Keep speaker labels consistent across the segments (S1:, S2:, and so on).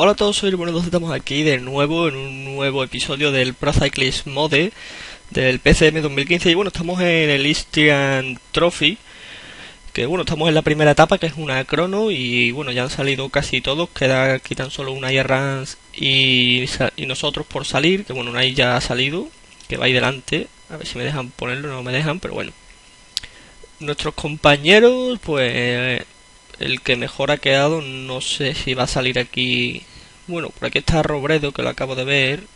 S1: Hola a todos, soy el Bueno, estamos aquí de nuevo en un nuevo episodio del Pro Cyclist Mode del PCM 2015 y bueno, estamos en el Istrian Trophy, que bueno, estamos en la primera etapa que es una crono y bueno, ya han salido casi todos, queda aquí tan solo una Rans y nosotros por salir, que bueno, una ya ha salido, que va ahí delante, a ver si me dejan ponerlo, no me dejan, pero bueno. Nuestros compañeros, pues el que mejor ha quedado, no sé si va a salir aquí. Bueno, por aquí está Robredo, que lo acabo de ver.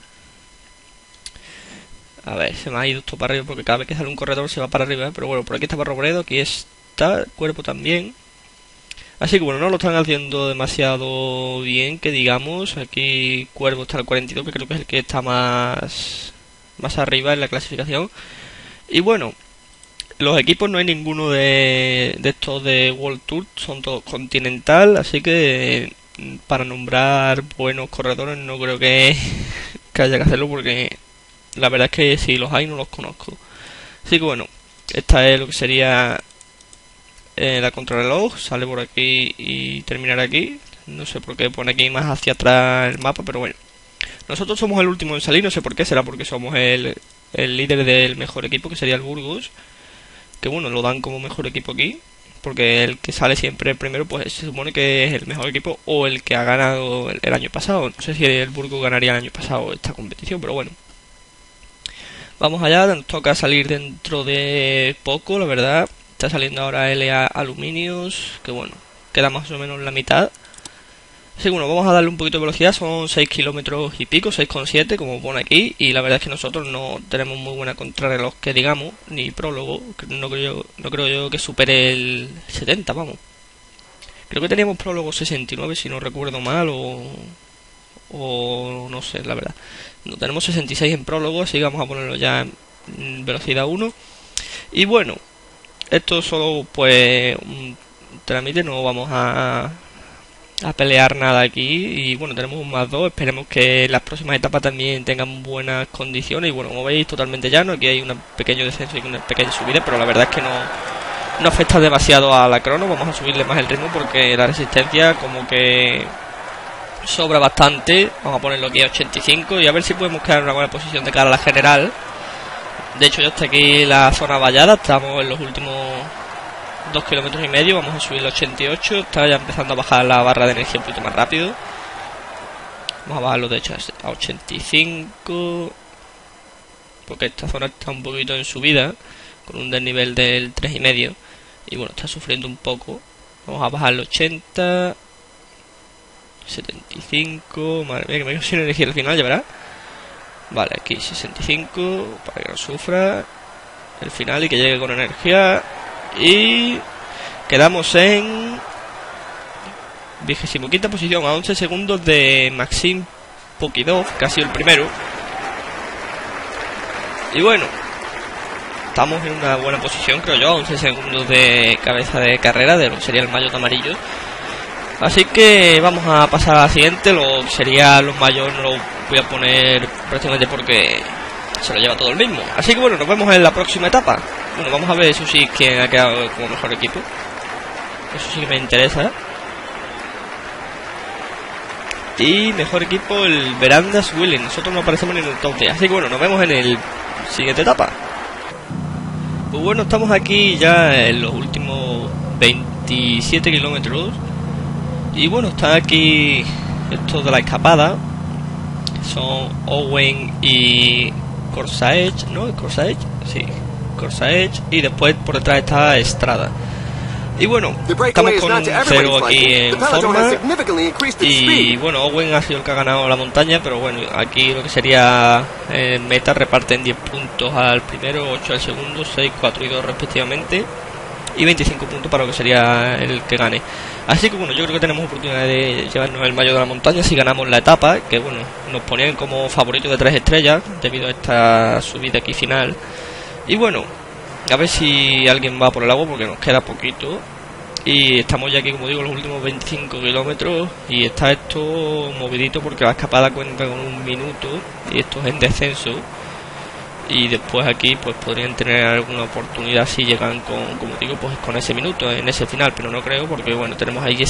S1: A ver, se me ha ido esto para arriba porque cada vez que sale un corredor se va para arriba, pero bueno, por aquí estaba Robredo, aquí está Cuerpo también. Así que bueno, no lo están haciendo demasiado bien, que digamos. Aquí Cuervo está al 42, que creo que es el que está más arriba en la clasificación. Y bueno, los equipos no hay ninguno de estos de World Tour, son todos Continental, así que para nombrar buenos corredores no creo que haya que hacerlo porque la verdad es que si los hay no los conozco. Así que bueno, esta es lo que sería la contrarreloj, sale por aquí y terminará aquí. No sé por qué pone aquí más hacia atrás el mapa, pero bueno. Nosotros somos el último en salir, no sé por qué, será porque somos el líder del mejor equipo, que sería el Burgos. Que bueno, lo dan como mejor equipo aquí, porque el que sale siempre primero, pues se supone que es el mejor equipo o el que ha ganado el año pasado. No sé si el Burgos ganaría el año pasado esta competición, pero bueno. Vamos allá, nos toca salir dentro de poco, la verdad. Está saliendo ahora LA Aluminios, que bueno, queda más o menos la mitad. Así que bueno, vamos a darle un poquito de velocidad, son 6 kilómetros y pico, 6,7 como pone aquí. Y la verdad es que nosotros no tenemos muy buena contrarreloj que digamos, ni prólogo, no creo yo que supere el 70, vamos. Creo que teníamos prólogo 69 si no recuerdo mal o no sé, la verdad. No tenemos 66 en prólogo, así que vamos a ponerlo ya en velocidad 1. Y bueno, esto solo pues un trámite, no vamos a pelear nada aquí y bueno, tenemos un más 2, esperemos que las próximas etapas también tengan buenas condiciones y bueno, como veis totalmente llano, aquí hay un pequeño descenso y una pequeña subida, pero la verdad es que no afecta demasiado a la crono, vamos a subirle más el ritmo porque la resistencia como que sobra bastante, vamos a ponerlo aquí a 85 y a ver si podemos quedar en una buena posición de cara a la general. De hecho ya está aquí la zona vallada, estamos en los últimos 2 kilómetros y medio, vamos a subir los 88, está ya empezando a bajar la barra de energía un poquito más rápido. Vamos a bajarlo de hecho a 85, porque esta zona está un poquito en subida, con un desnivel del 3,5 y bueno, está sufriendo un poco. Vamos a bajar los 80, 75, madre mía que me quedo sin energía al final, ya verás. Vale, aquí 65, para que no sufra el final y que llegue con energía. Y quedamos en 25ª posición, a 11 segundos de Maxim Pokidov, que ha sido el primero. Y bueno, estamos en una buena posición, creo yo, a 11 segundos de cabeza de carrera de lo que sería el maillot amarillo. Así que vamos a pasar a la siguiente, lo que sería los maillots no lo voy a poner prácticamente porque se lo lleva todo el mismo. Así que bueno, nos vemos en la próxima etapa. Bueno, vamos a ver eso sí quién ha quedado como mejor equipo. Eso sí que me interesa. Y mejor equipo el Verandas Willing. Nosotros no aparecemos en el top 10. Así que bueno, nos vemos en el siguiente etapa. Pues bueno, estamos aquí ya en los últimos 27 kilómetros. Y bueno, está aquí estos de la escapada. Son Owen y Corsaech, ¿no? Corsaech, sí. Corsaech, y después por detrás está Estrada. Y bueno, estamos con un 0 aquí en forma. Y bueno, Owen ha sido el que ha ganado la montaña, pero bueno, aquí lo que sería meta reparten 10 puntos al primero, 8 al segundo, 6, 4 y 2 respectivamente. Y 25 puntos para lo que sería el que gane. Así que bueno, yo creo que tenemos oportunidad de llevarnos el maillot de la montaña si ganamos la etapa, que bueno, nos ponían como favoritos de 3 estrellas debido a esta subida aquí final. Y bueno, a ver si alguien va por el agua porque nos queda poquito. Y estamos ya aquí, como digo, los últimos 25 kilómetros. Y está esto movidito porque la escapada cuenta con 1 minuto. Y esto es en descenso. Y después aquí pues podrían tener alguna oportunidad si llegan con, como digo, pues con ese minuto en ese final. Pero no creo porque bueno, tenemos ahí ese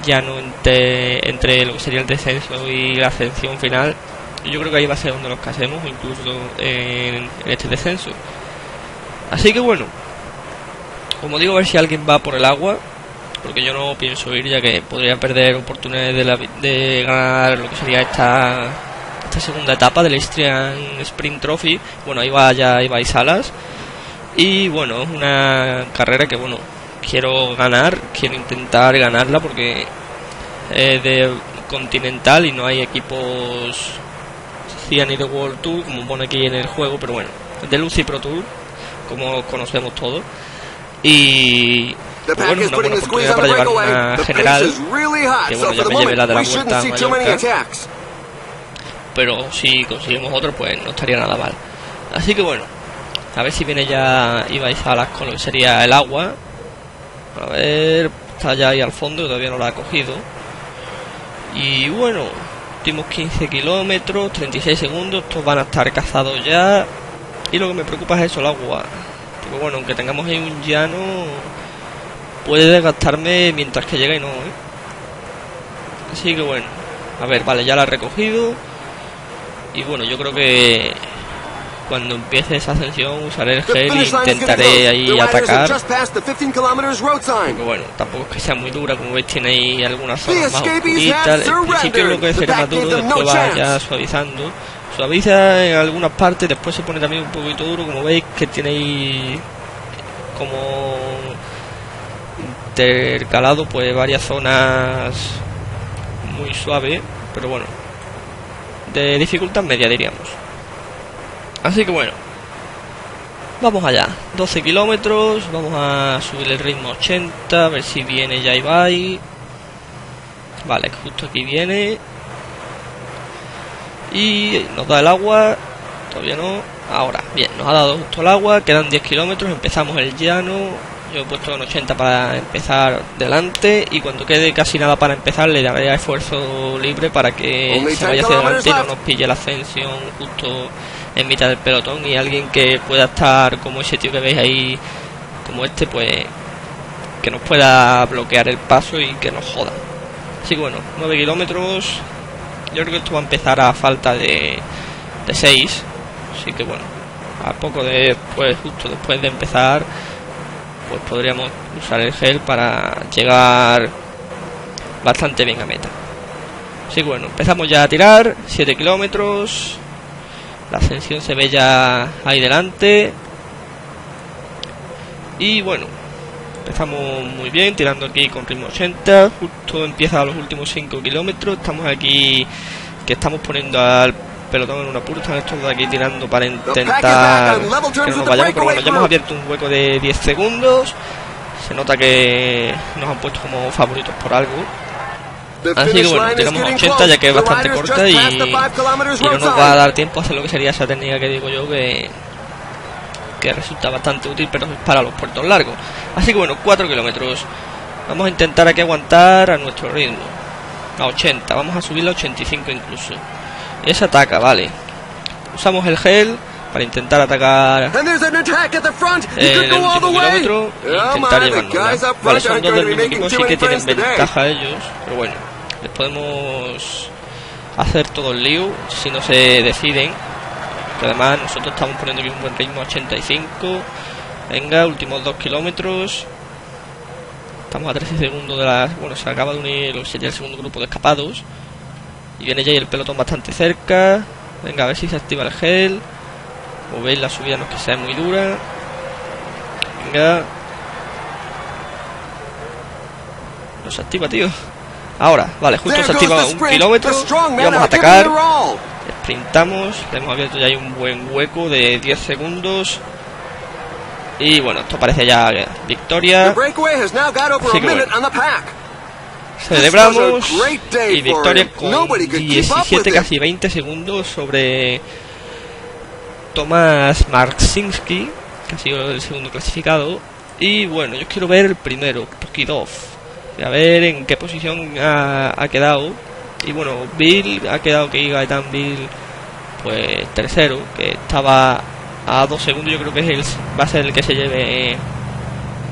S1: llano entre lo que sería el descenso y la ascensión final. Yo creo que ahí va a ser donde nos casemos, incluso en este descenso. Así que bueno, como digo, a ver si alguien va por el agua, porque yo no pienso ir, ya que podría perder oportunidades de ganar lo que sería esta segunda etapa del Istrian Sprint Trophy. Bueno, ahí va ya Ibai Salas. Y bueno, es una carrera que bueno, quiero ganar, quiero intentar ganarla, porque es de continental y no hay equipos ni de World Tour, como pone aquí en el juego, pero bueno, de Lucy Pro Tour, como conocemos todos. Y bueno, una buena oportunidad para llevar una general, que bueno, ya me llevé la de la Vuelta a Mallorca, pero si conseguimos otro, pues no estaría nada mal. Así que bueno, a ver si viene ya Ibai Salas con lo que sería el agua. A ver, está ya ahí al fondo, todavía no la ha cogido. Y bueno, últimos 15 kilómetros, 36 segundos, estos van a estar cazados ya. Y lo que me preocupa es eso, el agua. Porque bueno, aunque tengamos ahí un llano, puede desgastarme mientras que llega y no, Así que bueno, a ver, vale, ya la he recogido. Y bueno, yo creo que cuando empiece esa ascensión usaré el gel e intentaré ahí atacar. Porque bueno, tampoco es que sea muy dura, como veis tiene ahí algunas zonas más oscuritas. Al principio lo que sería más duro, después va ya suavizando. Suaviza en algunas partes, después se pone también un poquito duro, como veis que tiene ahí como intercalado pues varias zonas muy suaves, pero bueno, de dificultad media diríamos. Así que bueno, vamos allá, 12 kilómetros, vamos a subir el ritmo 80, a ver si viene ya Ibai. Vale, justo aquí viene. Y nos da el agua, todavía no, ahora, bien, nos ha dado justo el agua, quedan 10 kilómetros, empezamos el llano. Yo he puesto en 80 para empezar delante, y cuando quede casi nada para empezar le daré esfuerzo libre para que se vaya hacia adelante y no nos pille la ascensión justo en mitad del pelotón, y alguien que pueda estar como ese tío que veis ahí, como este, pues que nos pueda bloquear el paso y que nos joda. Así que bueno, 9 kilómetros, yo creo que esto va a empezar a falta de 6, así que bueno, a poco después, justo después de empezar, pues podríamos usar el gel para llegar bastante bien a meta. Así que bueno, empezamos ya a tirar, 7 kilómetros, la ascensión se ve ya ahí delante. Y bueno, empezamos muy bien, tirando aquí con ritmo 80, justo empieza los últimos 5 kilómetros, estamos aquí, que estamos poniendo al pelotón en un apuro, están estos de aquí tirando para intentar que no nos vayamos, pero bueno, ya hemos abierto un hueco de 10 segundos, se nota que nos han puesto como favoritos por algo. Así que bueno, tiramos a 80 ya que es bastante corta y no nos va a dar tiempo a hacer lo que sería esa técnica que digo yo que resulta bastante útil, pero es para los puertos largos. Así que bueno, 4 kilómetros, vamos a intentar aquí aguantar a nuestro ritmo, a 80, vamos a subirlo a 85 incluso. Y se ataca, vale, usamos el gel para intentar atacar el último kilómetro e intentar llevarnos. Vale, son dos del mismo equipo, sí que tienen ventaja ellos, pero bueno, les podemos hacer todo el lío si no se deciden, que además nosotros estamos poniendo aquí un buen ritmo, 85. Venga, últimos 2 kilómetros, estamos a 13 segundos de la... Bueno, se acaba de unir lo que sería el segundo grupo de escapados y viene ya el pelotón bastante cerca. Venga, a ver si se activa el gel. Como veis, la subida no es que sea muy dura. Venga, no se activa, tío. Ahora, vale, justo se activa 1 kilómetro y vamos a atacar. Sprintamos, le hemos abierto ya ahí un buen hueco de 10 segundos. Y bueno, esto parece ya victoria. Así que bueno, celebramos y victoria con 17, casi 20 segundos sobre Tomás Marcinski, que ha sido el segundo clasificado. Y bueno, yo quiero ver el primero, Pokidov, a ver en qué posición ha quedado. Y bueno, Bill ha quedado, que Gaetan Bill, pues tercero, que estaba a 2 segundos. Yo creo que va a ser el que se lleve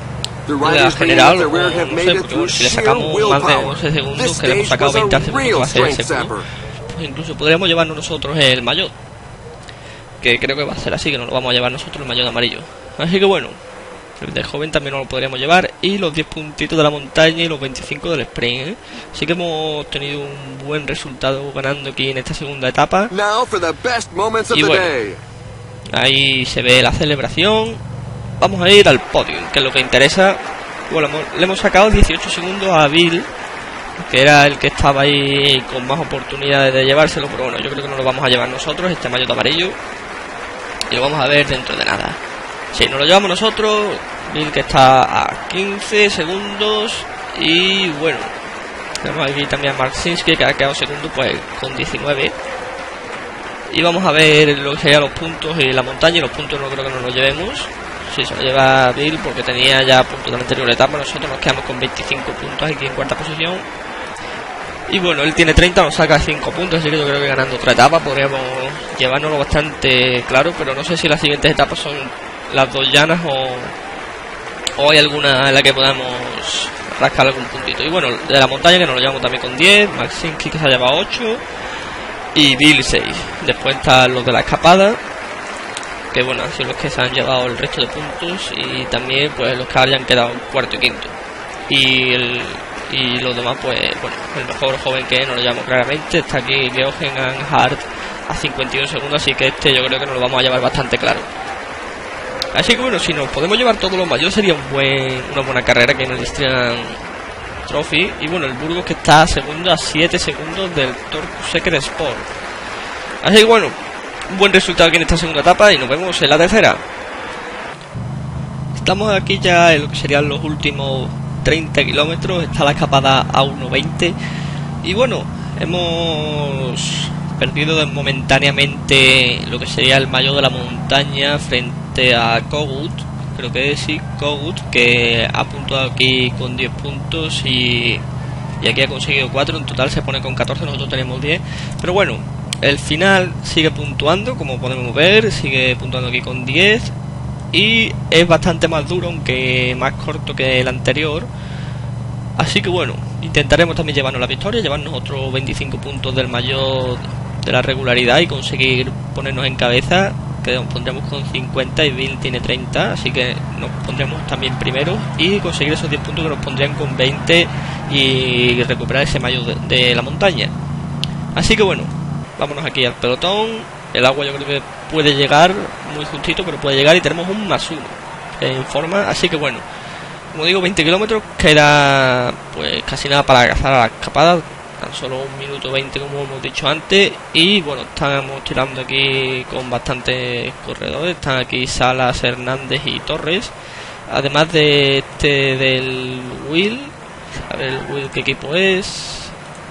S1: la general, o no sé, porque bueno, si le sacamos más de 11 segundos, que le hemos sacado 20 al segundo, que va a ser el segundo, pues incluso podríamos llevarnos nosotros el maillot, que creo que va a ser así, que nos lo vamos a llevar nosotros el maillot amarillo. Así que bueno, el de joven también nos lo podríamos llevar, y los 10 puntitos de la montaña y los 25 del sprint, ¿eh? Así que hemos tenido un buen resultado ganando aquí en esta segunda etapa. Y bueno, ahí se ve la celebración. Vamos a ir al podio, que es lo que interesa. Bueno, le hemos sacado 18 segundos a Bill, que era el que estaba ahí con más oportunidades de llevárselo, pero bueno, yo creo que no lo vamos a llevar nosotros, este maillot amarillo, y lo vamos a ver dentro de nada. Si nos lo llevamos nosotros, Bill que está a 15 segundos, y bueno, tenemos aquí también a Marcinski, que ha quedado segundo pues con 19. Y vamos a ver lo que serían los puntos y la montaña, y los puntos no creo que nos los llevemos. Sí, se lo lleva Bill porque tenía ya puntos de la anterior etapa. Nosotros nos quedamos con 25 puntos aquí en cuarta posición. Y bueno, él tiene 30, nos saca 5 puntos, así que yo creo que ganando otra etapa podríamos llevárnoslo bastante claro, pero no sé si las siguientes etapas son las dos llanas o hay alguna en la que podamos rascar algún puntito. Y bueno, de la montaña, que nos lo llevamos también con 10, Marcinski que se ha llevado 8 y Bill 6. Después están los de la escapada, que bueno, han sido los que se han llevado el resto de puntos, y también pues los que hayan quedado cuarto y quinto. Y los demás, pues bueno, el mejor joven que nos lo llamo claramente, está aquí Geoghegan Hart a 51 segundos, así que este yo creo que nos lo vamos a llevar bastante claro. Así que bueno, si nos podemos llevar todos los mayores sería una buena carrera que en el Istrian Trophy. Y bueno, el Burgos que está segundo a 7 segundos del Torque Sport. Así que bueno, un buen resultado aquí en esta segunda etapa, y nos vemos en la tercera. Estamos aquí ya en lo que serían los últimos 30 kilómetros, está la escapada a 1.20, y bueno, hemos perdido momentáneamente lo que sería el maillot de la montaña frente a Kogut, creo que es, sí, Kogut, que ha puntuado aquí con 10 puntos y aquí ha conseguido 4, en total se pone con 14, nosotros tenemos 10, pero bueno, el final sigue puntuando, como podemos ver, sigue puntuando aquí con 10, y es bastante más duro, aunque más corto que el anterior. Así que bueno, intentaremos también llevarnos la victoria, llevarnos otros 25 puntos del maillot de la regularidad y conseguir ponernos en cabeza, que nos pondremos con 50 y Bill tiene 30, así que nos pondremos también primero y conseguir esos 10 puntos que nos pondrían con 20 y recuperar ese maillot de la montaña. Así que bueno, vámonos aquí al pelotón. El agua yo creo que puede llegar muy justito, pero puede llegar, y tenemos un +1 en forma, así que bueno, como digo, 20 kilómetros, queda pues casi nada para alcanzar a la escapada, tan solo 1 minuto 20 como hemos dicho antes, y bueno, estamos tirando aquí con bastantes corredores, están aquí Salas, Hernández y Torres, además de este del Will, a ver el Will qué equipo es,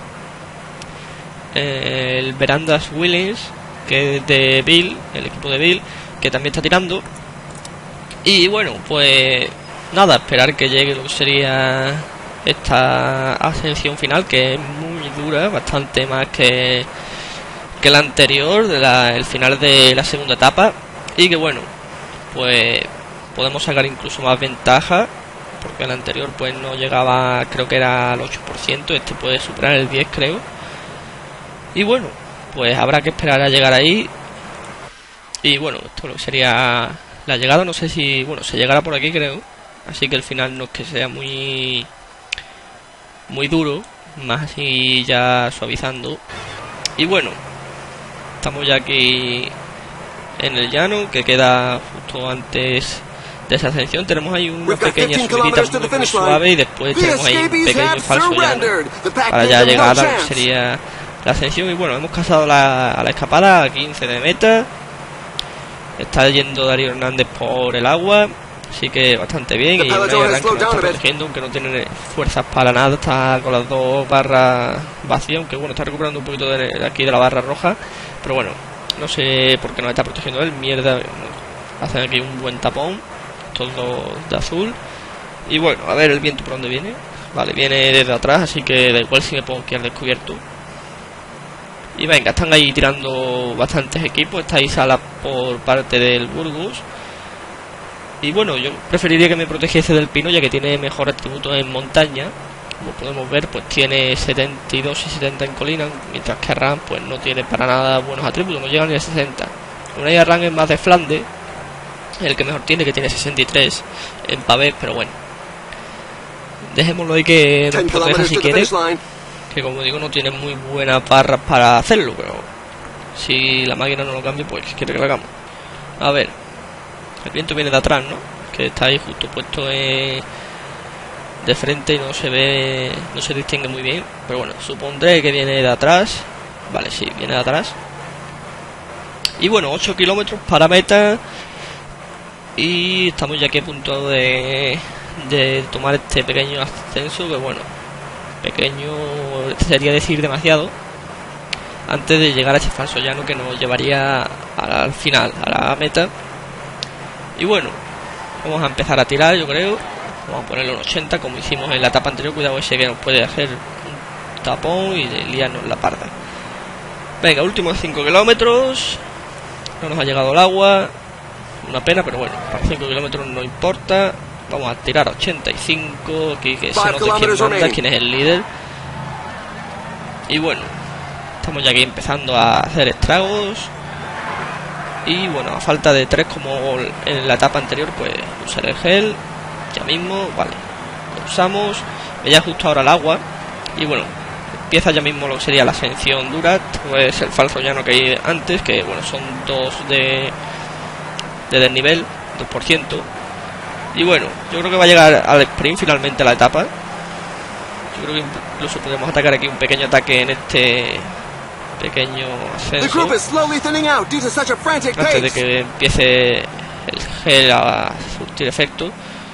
S1: el Verandas Willings, que es de Bill, el equipo de Bill, que también está tirando. Y bueno, pues nada, esperar que llegue lo que sería esta ascensión final, que es muy dura, bastante más que la anterior, el final de la segunda etapa, y que bueno, pues podemos sacar incluso más ventaja, porque el anterior pues no llegaba, creo que era al 8%, este puede superar el 10 creo. Y bueno, pues habrá que esperar a llegar ahí. Y bueno, esto lo que sería la llegada, no sé si, bueno, se llegará por aquí creo, así que el final no es que sea muy duro, más así ya suavizando. Y bueno, estamos ya aquí en el llano, que queda justo antes de esa ascensión. Tenemos ahí una pequeña subidita muy suave, y después tenemos ahí un pequeño falso llano para ya llegar a lo que sería la ascensión. Y bueno, hemos casado a la escapada a 15 de meta. Está yendo Darío Hernández por el agua, así que bastante bien. Y Unai Arranque nos está protegiendo, aunque no tiene fuerzas para nada, está con las dos barras vacías, aunque bueno, está recuperando un poquito de aquí de la barra roja, pero bueno, no sé por qué nos está protegiendo él. Mierda, hacen aquí un buen tapón, todo de azul. Y bueno, a ver el viento por dónde viene. Vale, viene desde atrás, así que da igual si me pongo aquí al descubierto. Y venga, están ahí tirando bastantes equipos. Está ahí Salas por parte del Burgos. Y bueno, yo preferiría que me protegiese del pino, ya que tiene mejor atributo en montaña. Como podemos ver, pues tiene 72 y 70 en colina, mientras que Arran pues no tiene para nada buenos atributos, no llega ni a 60. Unai Arran es más de Flandes, el que mejor tiene, que tiene 63 en pavés, pero bueno. Dejémoslo ahí que nos proteja si quiere, que como digo no tiene muy buenas barras para hacerlo, pero si la máquina no lo cambia, pues quiere que lo hagamos. A ver, el viento viene de atrás, ¿no? Que está ahí justo puesto de frente y no se ve, no se distingue muy bien, pero bueno, supondré que viene de atrás. Vale, sí, viene de atrás. Y bueno, 8 kilómetros para meta. Y estamos ya aquí a punto de tomar este pequeño ascenso, que bueno, pequeño sería decir demasiado, antes de llegar a ese falso llano que nos llevaría al final, a la meta. Y bueno, vamos a empezar a tirar, yo creo. Vamos a ponerlo en 80 como hicimos en la etapa anterior. Cuidado ese que nos puede hacer un tapón y liarnos la parda. Venga, últimos 5 kilómetros. No nos ha llegado el agua, una pena, pero bueno, para 5 kilómetros no importa. Vamos a tirar a 85. Aquí que se note quién manda, quién es el líder. Y bueno, estamos ya aquí empezando a hacer estragos. Y bueno, a falta de 3 como en la etapa anterior, pues usar el gel ya mismo. Vale, lo usamos. Ya justo ahora el agua. Y bueno, empieza ya mismo lo que sería la ascensión dura, pues el falso llano que hay antes, que bueno, son 2 de desnivel, 2%. Y bueno, yo creo que va a llegar al sprint finalmente la etapa. Yo creo que incluso podemos atacar aquí un pequeño ataque en este pequeño ascenso, antes de que empiece el gel a surtir efecto.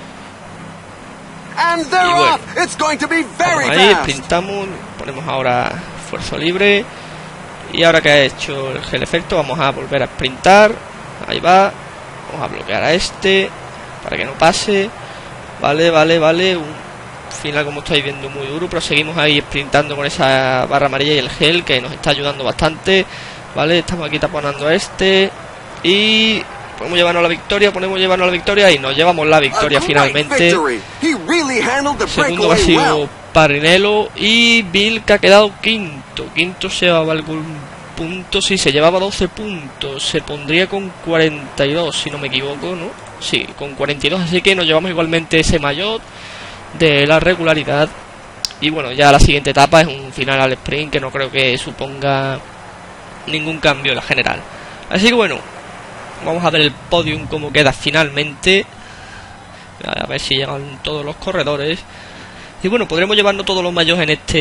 S1: Y bueno, vamos ahí, sprintamos, ponemos ahora esfuerzo libre. Y ahora que ha hecho el gel efecto, vamos a volver a sprintar. Ahí va, vamos a bloquear a este para que no pase. Vale, un final como estáis viendo muy duro, pero seguimos ahí sprintando con esa barra amarilla y el gel que nos está ayudando bastante. Vale, estamos aquí taponando a este y podemos llevarnos la victoria, y nos llevamos la victoria finalmente. Segundo ha sido Parinello y Bill, que ha quedado quinto se llevaba algún punto, sí, se llevaba 12 puntos, se pondría con 42 si no me equivoco, ¿no? Sí, con 42, así que nos llevamos igualmente ese maillot de la regularidad. Y bueno, ya la siguiente etapa es un final al sprint que no creo que suponga ningún cambio en la general. Así que bueno, vamos a ver el podium como queda finalmente, a ver si llegan todos los corredores. Y bueno, podremos llevarnos todos los maillots en esta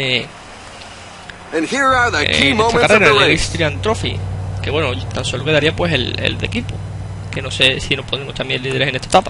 S1: carrera, en el Equestrian Trophy, que bueno, tan solo quedaría pues el de equipo, que no sé si nos ponemos también líderes en esta etapa.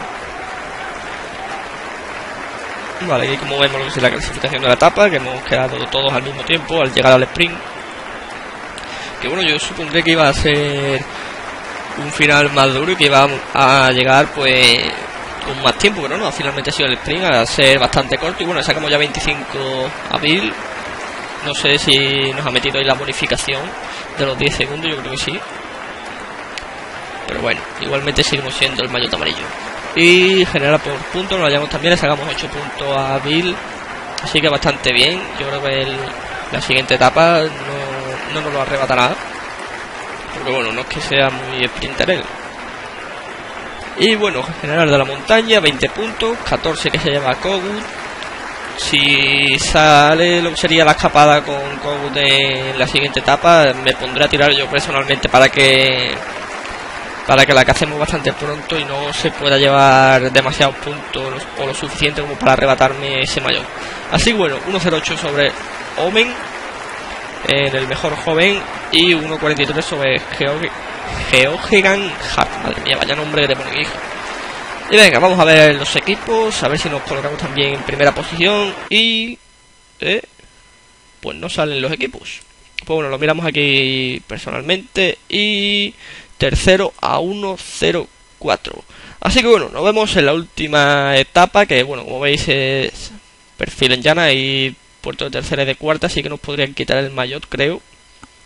S1: Vale, y como vemos lo que es la clasificación de la etapa, que hemos quedado todos al mismo tiempo al llegar al sprint, que bueno, yo supondré que iba a ser un final más duro y que iba a llegar pues con más tiempo, pero no, finalmente ha sido el sprint, a ser bastante corto. Y bueno, sacamos ya 25 a Bill. No sé si nos ha metido ahí la bonificación de los 10 segundos, yo creo que sí. Pero bueno, igualmente seguimos siendo el maillot amarillo. Y general por puntos, nos hallamos también, le sacamos 8 puntos a Bill. Así que bastante bien. Yo creo que la siguiente etapa no nos lo arrebatará, porque bueno, no es que sea muy sprinter él. Y bueno, general de la montaña, 20 puntos, 14 que se lleva Kogut. Si sale lo que sería la escapada con Kogut en la siguiente etapa, me pondré a tirar yo personalmente para que la casemos bastante pronto y no se pueda llevar demasiados puntos o lo suficiente como para arrebatarme ese maillot. Así que bueno, 1.08 sobre Omen en el mejor joven y 1.43 sobre Geoghegan Hart. Madre mía, vaya nombre que te pone, hija. Y venga, vamos a ver los equipos, a ver si nos colocamos también en primera posición. Y pues no salen los equipos. Pues bueno, lo miramos aquí personalmente. Y tercero a 1.04. Así que bueno, nos vemos en la última etapa, que bueno, como veis es perfil en llana y puerto de tercera y de cuarta, así que nos podrían quitar el maillot, creo.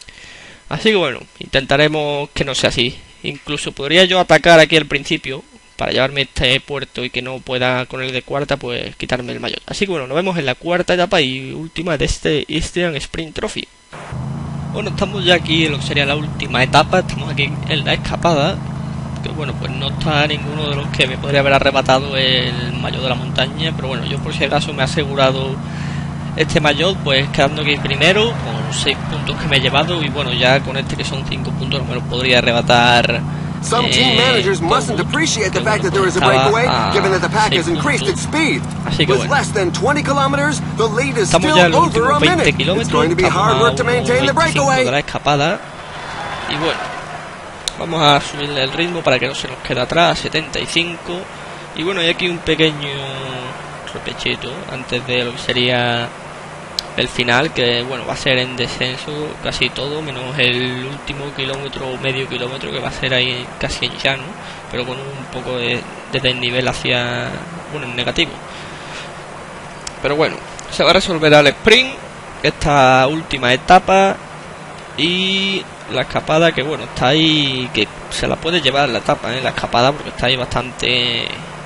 S1: Así que bueno, intentaremos que no sea así. Incluso podría yo atacar aquí al principio, para llevarme este puerto y que no pueda con el de cuarta, pues quitarme el maillot. Así que bueno, nos vemos en la cuarta etapa y última de este Istrian Sprint Trophy. Bueno, estamos ya aquí en lo que sería la última etapa, estamos aquí en la escapada, que bueno, pues no está ninguno de los que me podría haber arrebatado el maillot de la montaña, pero bueno, yo por si acaso me he asegurado este maillot, pues quedando aquí primero, con 6 puntos que me he llevado, y bueno, ya con este que son 5 puntos, no me lo podría arrebatar.
S2: Some team managers mustn't appreciate the fact that there is a breakaway, given that the pack has increased its speed. With less than 20 kilometers, the lead is still over a minute. It's going to be hard work to maintain the breakaway.
S1: De la escapada. Y bueno, vamos a subirle el ritmo para que no se nos quede atrás, 75. Y bueno, hay aquí un pequeño repechito antes de lo que sería el final, que bueno, va a ser en descenso casi todo, menos el último kilómetro o medio kilómetro, que va a ser ahí casi en llano, pero con un poco de desnivel hacia, bueno, en negativo. Pero bueno, se va a resolver al sprint esta última etapa, y la escapada, que bueno, está ahí, que se la puede llevar la etapa, la escapada, porque está ahí bastante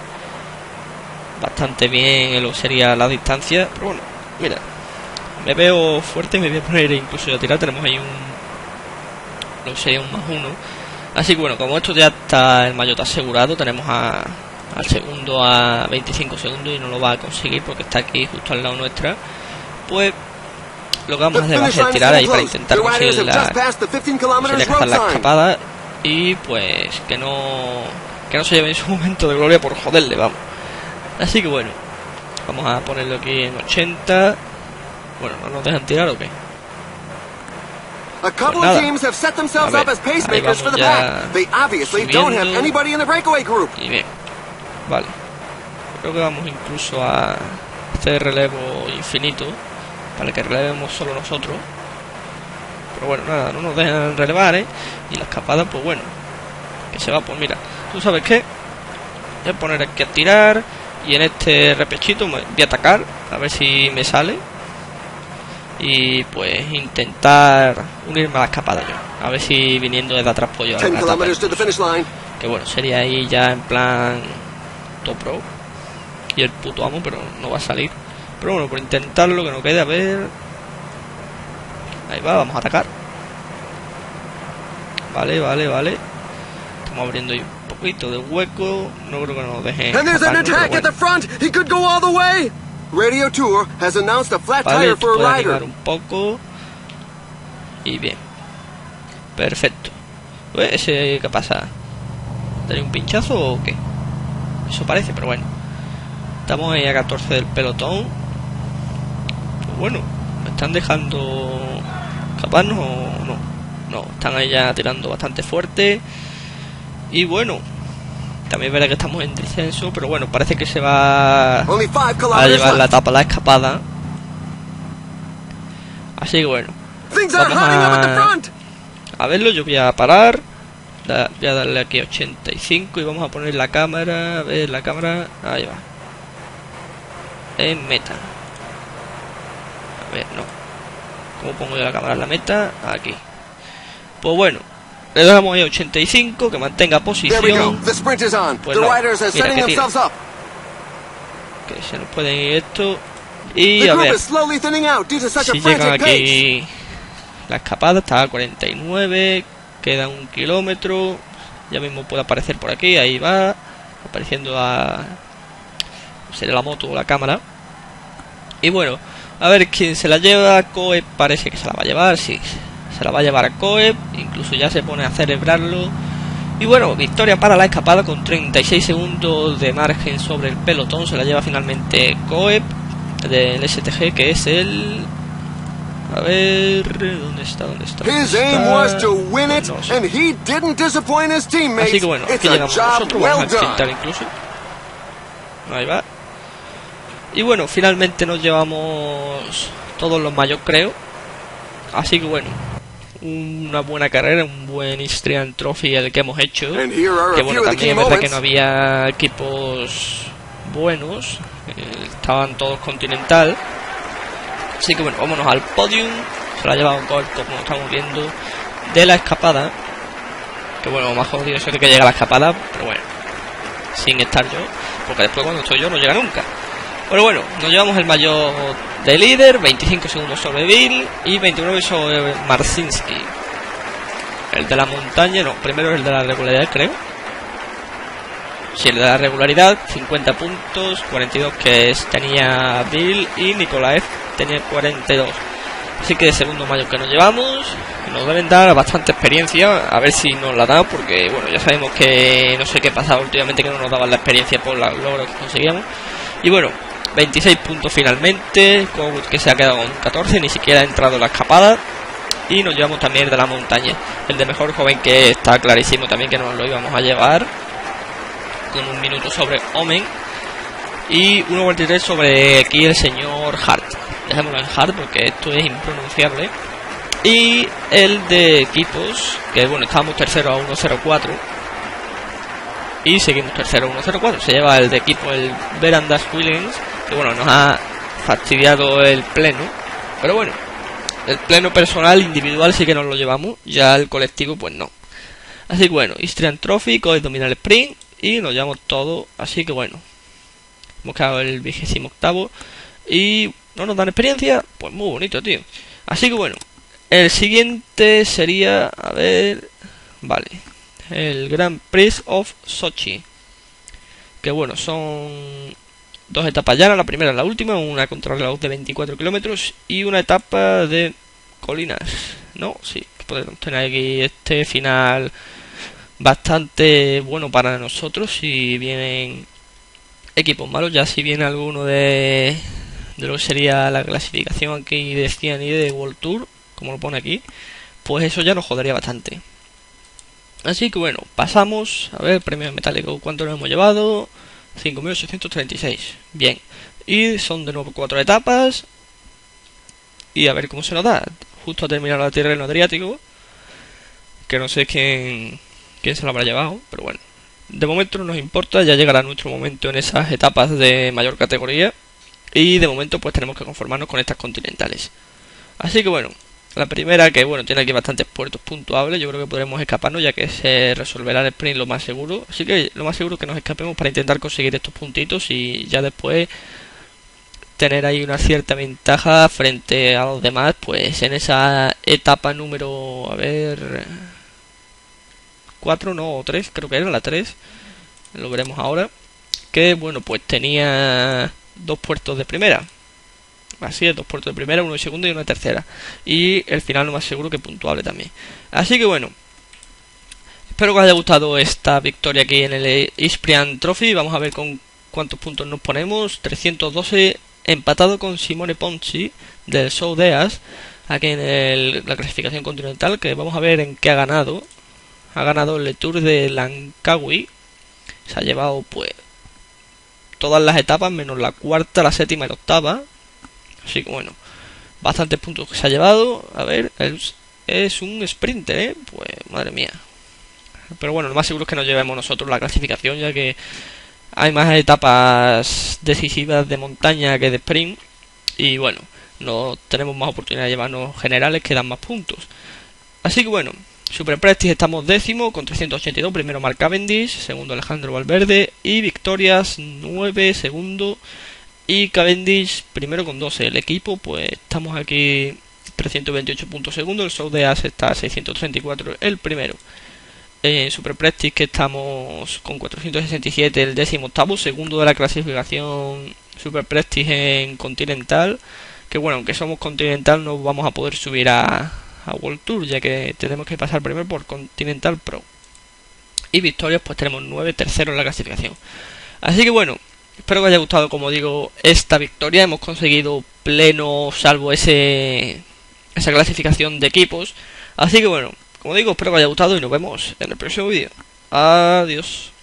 S1: bien en lo que sería la distancia. Pero bueno, mira, me veo fuerte, me voy a poner incluso a tirar. Tenemos ahí lo que sería un +1. Así que bueno, como esto ya está el maillot asegurado, tenemos al segundo a 25 segundos y no lo va a conseguir porque está aquí justo al lado nuestra. Pues lo que vamos a hacer va a ser tirar ahí para intentar conseguir la escapada, y pues que no se lleve en su momento de gloria por joderle, vamos. Así que bueno, vamos a ponerlo aquí en 80. Bueno, ¿no nos dejan tirar o qué? Pues nada, a ver, ahí vamos ya subiendo. Y bien, vale, creo que vamos incluso a hacer relevo infinito para que relevemos solo nosotros. Pero bueno, nada, no nos dejan relevar, y la escapada, pues bueno, que se va. Pues mira, ¿tú sabes qué? Voy a poner aquí a tirar, y en este repechito me voy a atacar, a ver si me sale, y pues intentar unirme a la escapada yo, a ver si viniendo desde atrás pollo, que bueno, sería ahí ya en plan top pro y el puto amo, pero no va a salir. Pero bueno, por intentarlo, que no quede, a ver. Ahí va, vamos a atacar. Vale. Estamos abriendo ahí un poquito de hueco. No creo que nos dejen.
S2: And there's an attack at the front. He could go all the way. Radio Tour has announced a flat tire for a rider.
S1: Un poco. Y bien. Perfecto. ¿Ese qué pasa? ¿Tiene un pinchazo o qué? Eso parece, pero bueno. Estamos ahí a 14 del pelotón. Pues bueno, ¿me están dejando escaparnos o no? No, están ahí ya tirando bastante fuerte. Y bueno, también verá que estamos en descenso, pero bueno, parece que se va a llevar la etapa, la escapada. Así que bueno, vamos a verlo. Yo voy a parar, voy a darle aquí 85 y vamos a poner la cámara. A ver, la cámara, ahí va, en meta. A ver, no, ¿cómo pongo yo la cámara en la meta? Aquí. Pues bueno, le damos ahí 85, que mantenga posición. Pues no, mira, que se nos puede ir esto. Y a ver, si llegan aquí, la escapada está a 49, queda 1 kilómetro, ya mismo puede aparecer por aquí, ahí va, apareciendo sería la moto o la cámara. Y bueno, a ver quién se la lleva. Coep parece que se la va a llevar, sí, se la va a llevar a Coep, incluso ya se pone a celebrarlo. Y bueno, victoria para la escapada con 36 segundos de margen sobre el pelotón. Se la lleva finalmente Coep del STG, que es el... A ver... ¿Dónde está?
S2: His aim was to win it, and he didn't disappoint his teammates.
S1: Así que bueno, aquí llegamos nosotros, vamos a accidentar incluso. Ahí va. Y bueno, finalmente nos llevamos todos los mayos, creo. Así que bueno, una buena carrera, un buen Istrian Trophy el que hemos hecho. Que bueno, también es verdad que no había equipos buenos, estaban todos Continental. Así que bueno, vámonos al podium. Se la ha llevado un corto, como estamos viendo, de la escapada. Que bueno, más jodido eso de que llega la escapada, pero bueno. sin estar yo, porque después cuando estoy yo no llega nunca. Pero bueno, nos llevamos el maillot de líder, 25 segundos sobre Bill y 29 sobre Marcinski. El de la montaña, no, primero el de la regularidad, creo. Sí, el de la regularidad, 50 puntos, 42 que tenía Bill y Nikolaev tenía 42. Así que segundo maillot que nos llevamos, nos deben dar bastante experiencia, a ver si nos la dan, porque bueno, ya sabemos que no sé qué pasaba últimamente, que no nos daban la experiencia por los logros que conseguíamos. Y bueno, 26 puntos finalmente, Kogut que se ha quedado con 14, ni siquiera ha entrado en la escapada. Y nos llevamos también el de la montaña, el de mejor joven, que está clarísimo también que nos lo íbamos a llevar, con 1 minuto sobre Omen y 1.43 sobre aquí el señor Hart. Dejémoslo en Hart porque esto es impronunciable. Y el de equipos, que bueno, estábamos tercero a 1.04 y seguimos tercero a 1.04. Se lleva el de equipo el Verandas Williams, que bueno, nos ha fastidiado el pleno, pero bueno, el pleno personal individual sí que nos lo llevamos, ya el colectivo pues no. Así que bueno, Istrian Trophy, Coed domina el sprint y nos llevamos todo. Así que bueno, hemos quedado el 28º y no nos dan experiencia, pues muy bonito, tío. Así que bueno, el siguiente sería, a ver, vale, el Grand Prix of Sochi, que bueno, son 2 etapas llanas, la primera y la última, una contrarreloj de 24 kilómetros y una etapa de colinas, ¿no? Sí, podemos tener aquí este final bastante bueno para nosotros si vienen equipos malos. Ya si viene alguno de lo que sería la clasificación aquí de Cian y de World Tour, como lo pone aquí, pues eso ya nos jodería bastante. Así que bueno, pasamos a ver, premio metálico, ¿cuánto nos hemos llevado? 5.836, bien, y son de nuevo 4 etapas y a ver cómo se nos da. Justo a terminar la Tirreno Adriático, que no sé quién se lo habrá llevado, pero bueno, de momento no nos importa, ya llegará nuestro momento en esas etapas de mayor categoría y de momento pues tenemos que conformarnos con estas continentales. Así que bueno, la primera, que bueno, tiene aquí bastantes puertos puntuables, yo creo que podremos escaparnos ya que se resolverá el sprint lo más seguro, así que lo más seguro es que nos escapemos para intentar conseguir estos puntitos y ya después tener ahí una cierta ventaja frente a los demás, pues en esa etapa número, a ver, 4 no, o 3, creo que era la 3, lo veremos ahora, que bueno, pues tenía 2 puertos de primera. Así es, 2 puertos de primera, 1 de segunda y 1 de tercera. Y el final lo más seguro que puntuable también. Así que bueno, espero que os haya gustado esta victoria aquí en el Istrian Trophy. Vamos a ver con cuántos puntos nos ponemos. 312, empatado con Simone Ponzi del Soudeas, aquí en la clasificación continental, que vamos a ver en qué ha ganado. Ha ganado el Tour de Langkawi. Se ha llevado pues todas las etapas menos la cuarta, la séptima y la octava. Así que bueno, bastantes puntos que se ha llevado. A ver, es un sprinter, pues madre mía. Pero bueno, lo más seguro es que nos llevemos nosotros la clasificación, ya que hay más etapas decisivas de montaña que de sprint. Y bueno, no tenemos más oportunidad de llevarnos generales que dan más puntos. Así que bueno, Super Prestige estamos 10º con 382, primero Mark Cavendish, segundo Alejandro Valverde y victorias 9, segundo, y Cavendish primero con 12. El equipo pues estamos aquí 328 puntos segundo, el Soudeas está a 634 el primero. Super Prestige que estamos con 467 el 18º, segundo de la clasificación Super Prestige en Continental, que bueno, aunque somos Continental no vamos a poder subir a World Tour, ya que tenemos que pasar primero por Continental Pro. Y victorias pues tenemos 9, tercero en la clasificación. Así que bueno, espero que os haya gustado, como digo, esta victoria. Hemos conseguido pleno, salvo esa clasificación de equipos. Así que bueno, como digo, espero que os haya gustado y nos vemos en el próximo vídeo. Adiós.